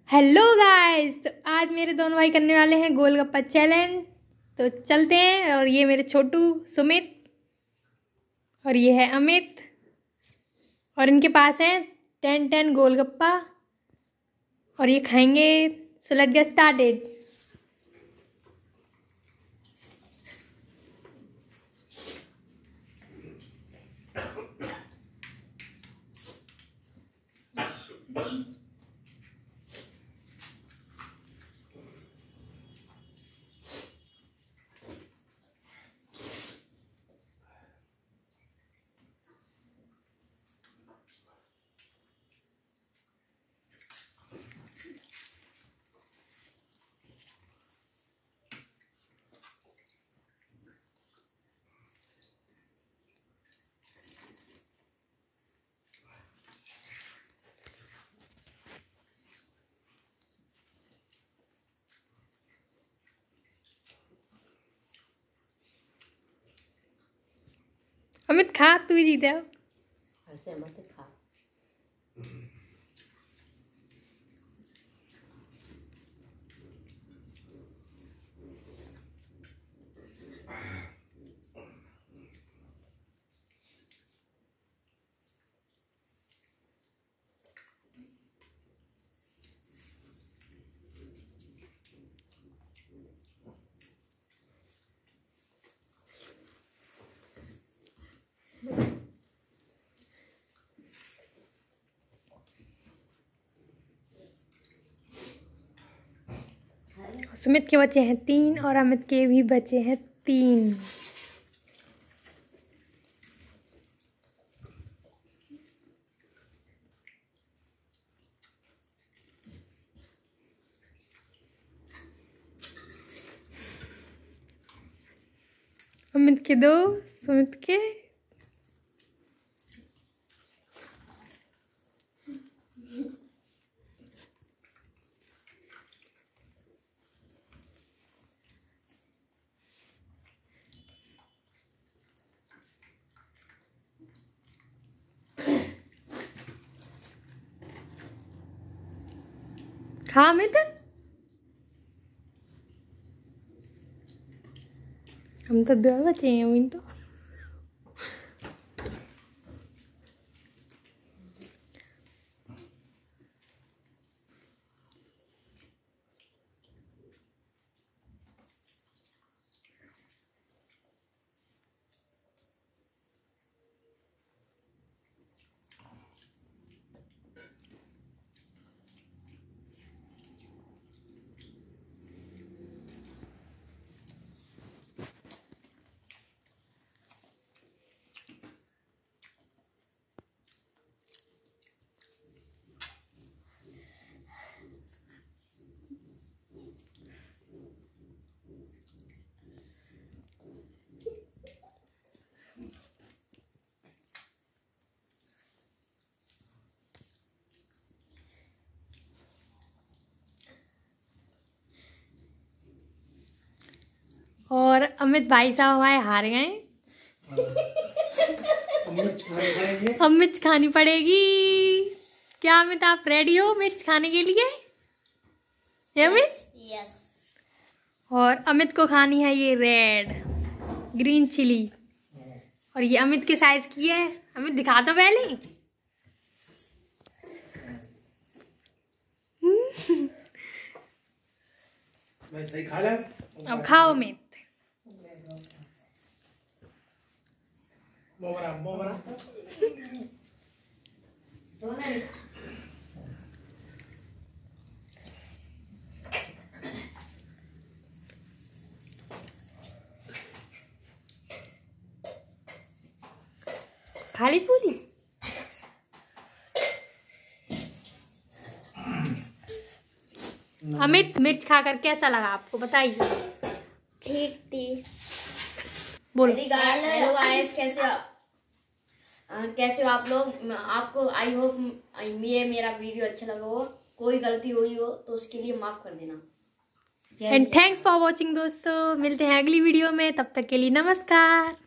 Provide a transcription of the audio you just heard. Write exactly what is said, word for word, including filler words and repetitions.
Hello guys, तो आज मेरे दोनों भाई करने वाले हैं गोलगप्पा चैलेंज। तो चलते हैं। और ये मेरे छोटू सुमित और ये है अमित और इनके पास है टेन टेन गोलगप्पा और ये खाएंगे। So let's get started. Amit खा, तू ही जीते। अब ऐसे मत खा। सुमित के बचे हैं तीन और अमित के भी बचे हैं तीन। अमित के दो, सुमित के खा अमित। हम तो दो बचे हैं अमित तो। और अमित भाई साहब हमारे हार गए। अब मिर्च खानी पड़ेगी। क्या अमित आप रेडी हो मिर्च खाने के लिए? अमित यस। और अमित को खानी है ये रेड ग्रीन चिली और ये अमित के साइज की है। अमित दिखा दो पहले। मैं सही खा ले। अब खाओ अमित। मोबरा मोबरा खाली पूरी। अमित मिर्च खाकर कैसा लगा आपको बताइए। ठीक थी। बोलो। हेलो गाइस, कैसे हो आप? आ, कैसे हो आप लोग? आपको आई होप ये मेरा वीडियो अच्छा लगा हो। कोई गलती हुई हो तो उसके लिए माफ कर देना। एंड थैंक्स फॉर वॉचिंग दोस्तों। मिलते हैं अगली वीडियो में, तब तक के लिए नमस्कार।